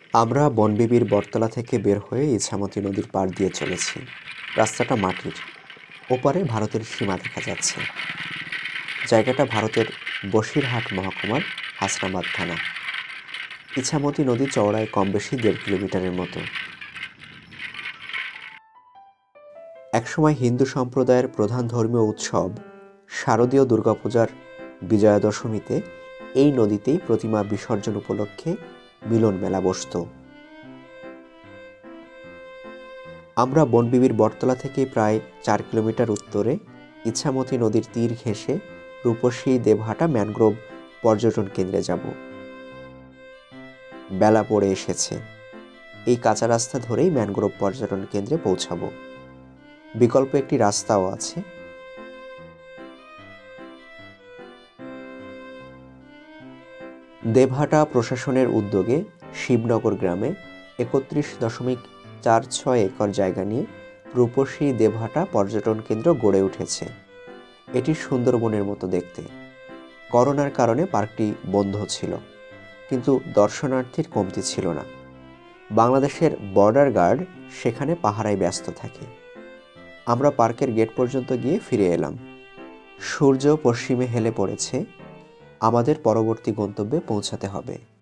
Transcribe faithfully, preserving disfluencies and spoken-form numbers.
আমরা বনবিবির বটতলা থেকে বের হয়ে ইছামতি নদীর পাড় দিয়ে চলেছি। রাস্তাটা মাটির, ওপারে ভারতের সীমা দেখা যাচ্ছে। জায়গাটা ভারতের বসিরহাট মহকুমার হাসনাবাদ থানা। ইছামতি নদী চওড়ায় কম বেশি দেড় কিলোমিটারের মতো। একসময় হিন্দু সম্প্রদায়ের প্রধান ধর্মীয় উৎসব শারদীয় দুর্গাপূজার বিজয়া দশমীতে এই নদীতেই প্রতিমা বিসর্জন উপলক্ষে মিলন মেলা বসত। আমরা বনবিবির বটতলা থেকে প্রায় চার কিলোমিটার উত্তরে ইছামতি নদীর তীর ঘেঁষে রূপসী দেবহাটা ম্যানগ্রোভ পর্যটন কেন্দ্রে যাব। বেলা পড়ে এসেছে। এই কাঁচা রাস্তা ধরেই ম্যানগ্রোভ পর্যটন কেন্দ্রে পৌঁছাবো। বিকল্প একটি রাস্তাও আছে। দেবহাটা প্রশাসনের উদ্যোগে শিবনগর গ্রামে একত্রিশ দশমিক চার ছয় একর জায়গা নিয়ে রূপসী দেবহাটা পর্যটন কেন্দ্র গড়ে উঠেছে। এটি সুন্দরবনের মতো দেখতে। করোনার কারণে পার্কটি বন্ধ ছিল, কিন্তু দর্শনার্থীর কমতি ছিল না। বাংলাদেশের বর্ডার গার্ড সেখানে পাহারায় ব্যস্ত থাকে। আমরা পার্কের গেট পর্যন্ত গিয়ে ফিরে এলাম। সূর্য পশ্চিমে হেলে পড়েছে। আমাদের পরবর্তী গন্তব্যে পৌঁছাতে হবে।